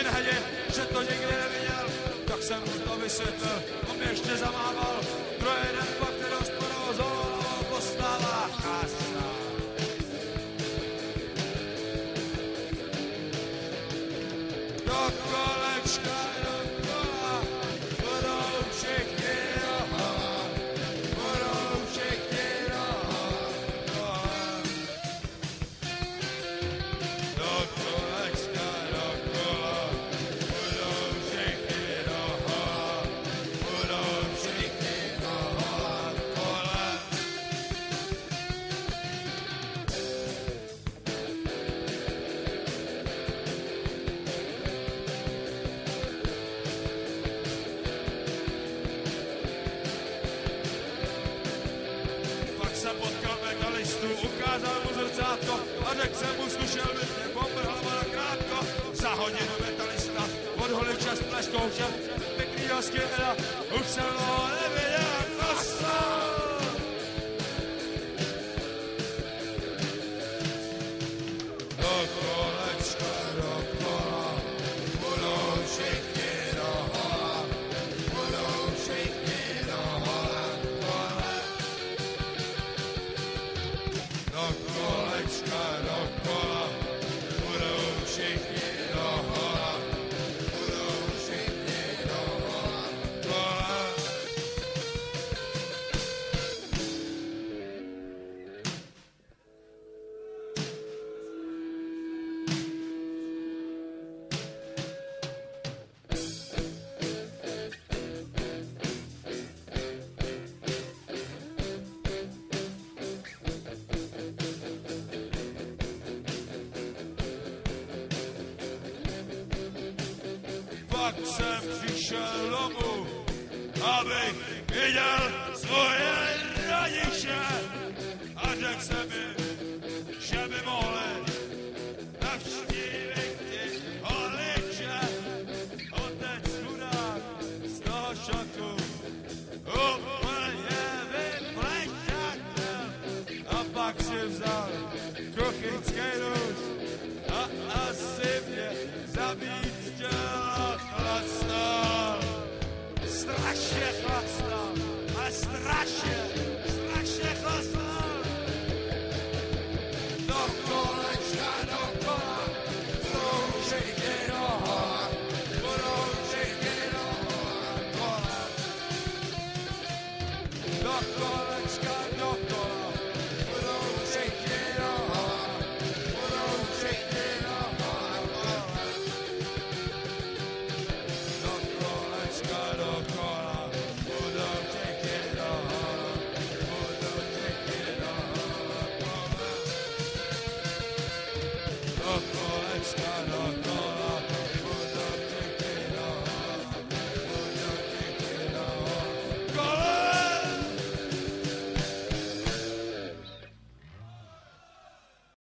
skinheadi, že to nikdy neviděl, tak jsem mu to vysvětlil, on mě ještě zamával, druhý den pak ty rozporou zvolal, postává kasa. Do kolečka, do kola, budou všichni dohola, budou všichni dohola. Do kolečka, do kola, budou všichni dohola, budou všichni dohola kolem. Pak jsem potkal metalistu, ukázal mu zrcátko a řekl jsem mu, slušel by mě, bomber hlava na krátko. Za hodinu metalista odholil čas pleškou, že pěknýho skinheada už jsem ho neviděl, kosa. Do kolečka, do kola, budou všichni dohola, budou všichni dohola kolem. Do kolečka, do kola, budou všichni dohola, budou všichni dohola kolem. Pak jsem přišel domů, abych viděl svoje rodiče a řekl jsem jim, že by mohli navštívit ty holiče. Otec chudák z toho šoku úplně vyplešatel a pak si vzal kuchyňský nůž a asi mě zabít chtěl a chlastal. Strašně chlastal a strašně chlastal. Do kolečka, do kola, budou všichni dohola, budou všichni dohola kola. Do kolečka, do kola, budou všichni dohola, budou všichni dohola kola. Do kolečka, do kola, budou všichni dohola, budou všichni dohola kola. Do